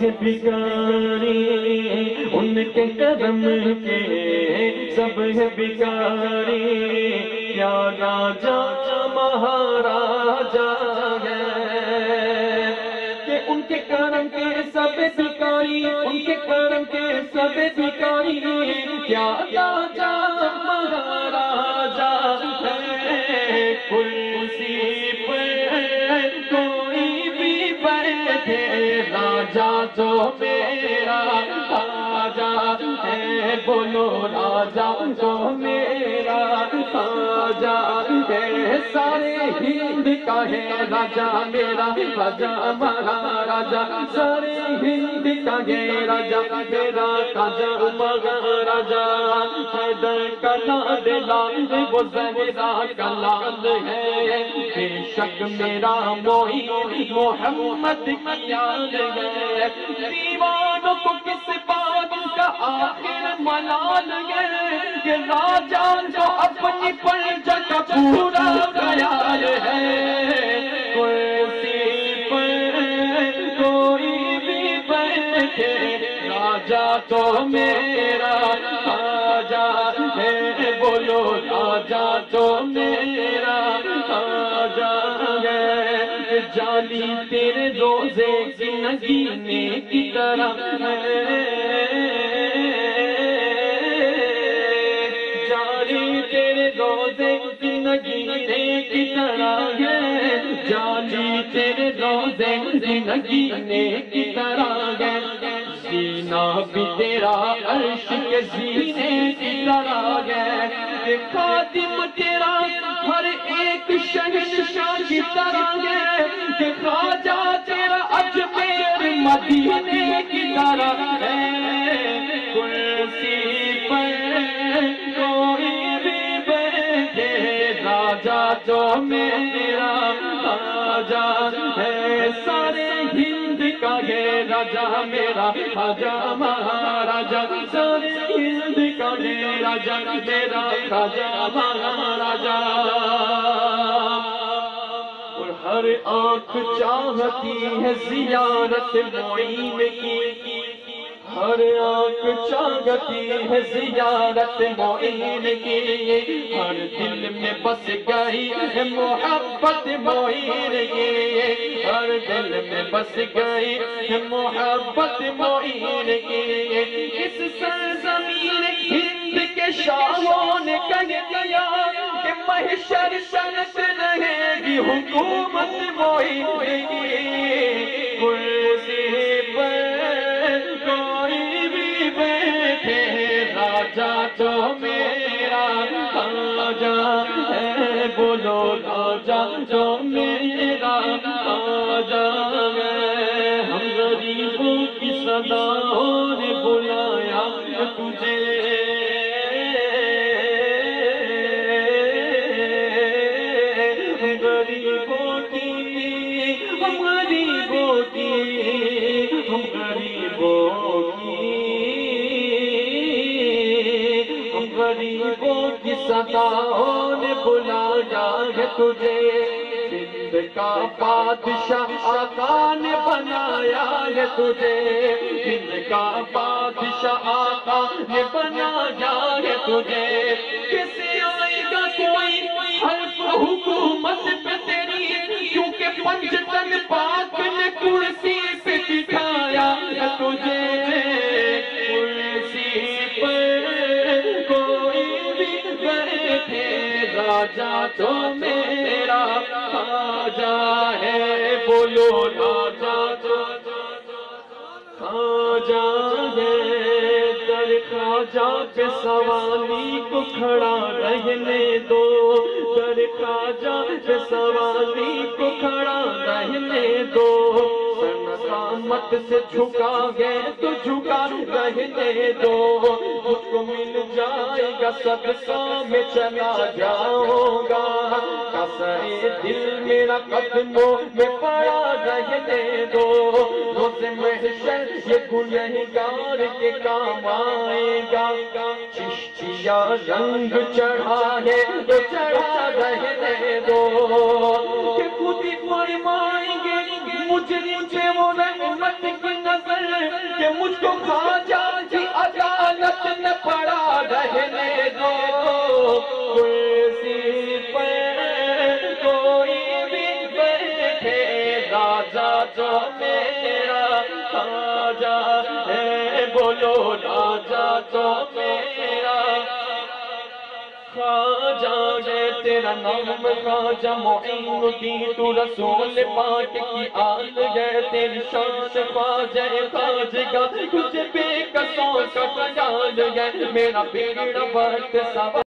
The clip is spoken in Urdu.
بھکاری ان کے کرم کے سب ہے بھکاری کیا راجا مہاراجا ہے کہ ان کے کرم کے سب بھکاری ان کے کرم کے سب بھکاری کیا راجا مہاراجا ہے کرسی پر کوئی بھی بیٹھے راجا تو میرا راجا ہے بولو راجا تو میرا راجا ہے سارے ہند کا ہے راجا میرا راجا مہاراجا سارے ہند کا ہے راجا میرا راجا مہاراجا حیدر کا لال لال وہ زہرا کا لال ہے بے شک میرا موہی محمد کی یاد ہے دیوانوں کو کس بات کا آخر ملال ہے کہ راجا جو اپنی پرجا کا پورا خیال ہے کرسی پر کوئی بھی بیٹھے راجا تو میرا راجا ہے بولو راجا تو میرا راجا ہے جالی تیرے روزے کی نگینے کی طرح ہے جالی تیرے روزے کی نگینے کی طرح ہے جالی تیرے روزے کی نگینے کی طرح ہے سینہ بھی تیرا عرش کے سینے کی طرح ہے کہ خادم تیرا ہر ایک شہنشاہ کی طرح ہے کہ خواجہ تیرا اجمیر مدینے کی طرح ہے کرسی پر کوئی بھی بیٹھے راجا تو میرا راجا ہے سارے ہند کا ہے راجا میرا راجا مہاراجا سارے ہند کا ہے راجا میرا راجا مہاراجا اور ہر آنکھ چاہتی ہے زیارت معین کی ہر آنکھ چاہتی ہے زیارت معین کی ہر دل میں بس گئی ہے محبت معین کی ہر دل میں بس گئی ہے محبت معین کی اس سرزمین ہند کے شاہوں نے کہہ دیا کہ محشر شرط رہے گی حکومت معین کی کرسی پر کوئی بھی بیٹھے راجا تو میرا راجا ہے بولو راجا تو میرا راجا ہے ہم غریبوں کی صداؤں نے بلایا تجھے غریبوں کی ہم غریبوں کی ہم غریبوں کی ہم غریبوں کی صداؤں نے بلایا ہے تجھے ہند کا بادشاہ آقا نے بنایا ہے تجھے ہند کا بادشاہ آقا نے بنایا ہے تجھے کیسے آئے گا کوئی حلف حکومت پہ تیری کیونکہ پنجتن پاک نے کرسی پہ بٹھایا ہے تجھے کرسی پر کوئی بھی بیٹھے راجا تو میرا راجا ہے بولو راجا تو خواجہ ہے در خواجہ پہ سوالی کو کھڑا رہنے دو در خواجہ پہ سوالی کو کھڑا رہنے دو سرنقامت سے جھکا گئے تو جھکا رہنے دو مجھ کو مل جائے گا صدقہ میں چلا جاؤں گا کسائے دل میرا قدموں میں پڑا رہنے دو روز محشر یہ گنہگار کے کام آئے گا چشتیہ رنگ چڑھا ہے تو چڑھا رہنے دو کہ خود ہی فرمائیں گے مجھے وہ رحمت کی نظر راجا جو میرا خواجہ ہے، بولو راجا جو میرا خواجہ ہے، تیرا نام خواجہ معین الدین، تو رسول پاک کی آل ہے، تیری شان خواجہ خواجگاہ، تجھ بے کسوں کا خیال ہے، میرا بگڑا وقت سب